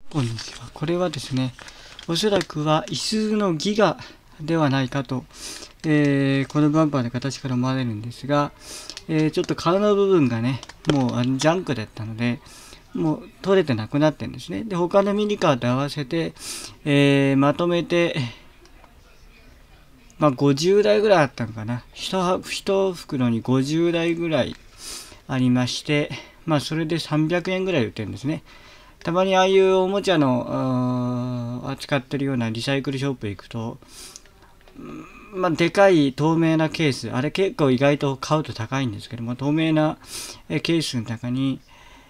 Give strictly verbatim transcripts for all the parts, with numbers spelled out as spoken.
こんにちは。これはですね、おそらくは異数のギガではないかと、えー、このバンパーの形から思われるんですが、えー、ちょっと顔の部分がね、もうあのジャンクだったので、もう取れてなくなってるんですね。で、他のミニカーと合わせて、えー、まとめて、まあ、ごじゅうだいぐらいあったのかな。一袋にごじゅうだいぐらいありまして、まあ、それでさんびゃくえんぐらい売ってるんですね。たまにああいうおもちゃの扱ってるようなリサイクルショップ行くと、まあ、でかい透明なケース、あれ結構意外と買うと高いんですけども、透明なケースの中に、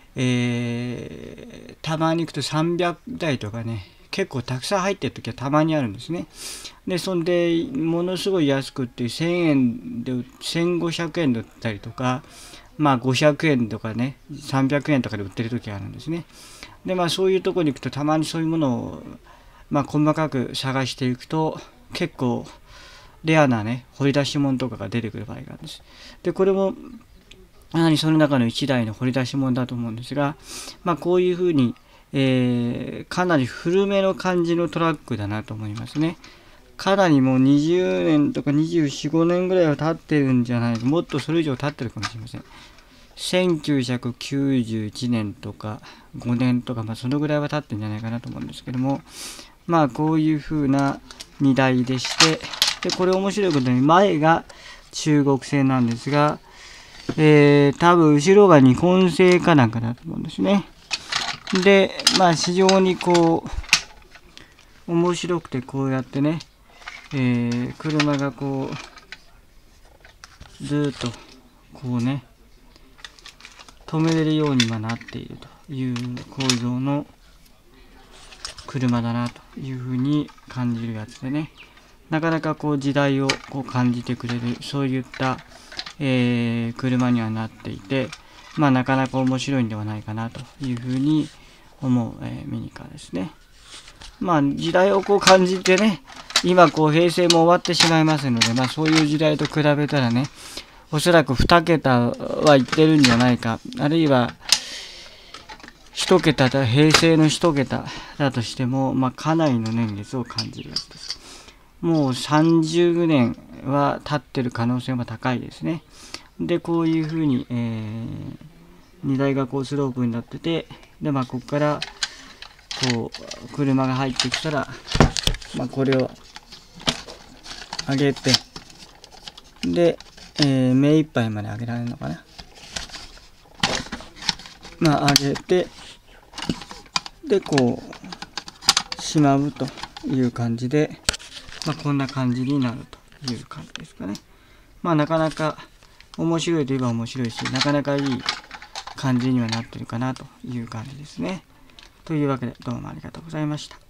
えー、たまに行くとさんびゃくだいとかね、結構たくさん入ってる時はたまにあるんですね。で、そんで、ものすごい安くってせんえんで、せんごひゃくえんだったりとか、まあごひゃくえんとかね、さんびゃくえんとかで売ってる時があるんですね。で、まあそういうところに行くとたまにそういうものを、まあ細かく探していくと、結構レアなね、掘り出し物とかが出てくる場合があるんです。で、これも、やはりその中のいちだいの掘り出し物だと思うんですが、まあこういうふうに、えー、かなり古めの感じのトラックだなと思いますね。かなりもうにじゅうねんとかにじゅうよん、ごねんぐらいは経ってるんじゃないか、もっとそれ以上経ってるかもしれません。せんきゅうひゃくきゅうじゅういちねんとかごねんとか、まあ、そのぐらいは経ってるんじゃないかなと思うんですけども、まあこういう風な荷台でして、でこれ面白いことに前が中国製なんですが、えー、多分後ろが日本製かなんかだと思うんですね。で、まあ非常にこう面白くて、こうやってね、えー、車がこうずーっとこうね止めれるように今なっているという構造の車だなというふうに感じるやつでね、なかなかこう時代をこう感じてくれる、そういった、えー、車にはなっていて、まあなかなか面白いんではないかなというふうに思う、えー、ミニカーですね。まあ時代をこう感じてね、今こう平成も終わってしまいますので、まあそういう時代と比べたらね、おそらくに桁はいってるんじゃないか、あるいはいち桁だ、平成のいち桁だとしても、まあ、かなりの年月を感じるやつです。もうさんじゅうねんは経ってる可能性も高いですね。で、こういうふうに、えー、荷台がこうスロープになってて、で、まあ、ここから、こう、車が入ってきたら、まあ、これを上げて、で、えー、目いっぱいまで上げられるのかな。まあ、上げて、で、こう、しまうという感じで、まあ、こんな感じになるという感じですかね。まあ、なかなか面白いといえば面白いし、なかなかいい感じにはなってるかなという感じですね。というわけで、どうもありがとうございました。